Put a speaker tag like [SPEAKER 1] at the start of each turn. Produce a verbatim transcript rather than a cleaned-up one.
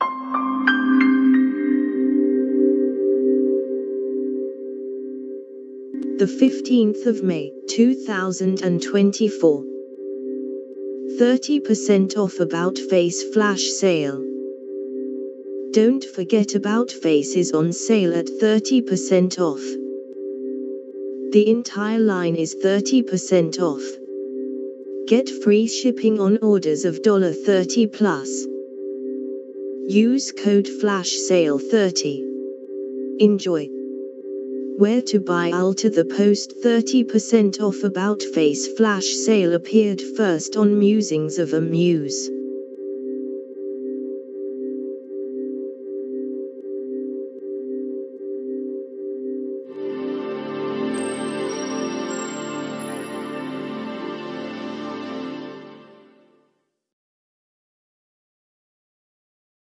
[SPEAKER 1] The fifteenth of May, two thousand twenty-four. thirty percent off About Face flash sale. Don't forget About Face is on sale at thirty percent off. The entire line is thirty percent off. Get free shipping on orders of thirty dollars plus. Use code flash sale thirty. Enjoy. Where to buy? Alter the post thirty percent off About Face flash sale appeared first on Musings of a Muse.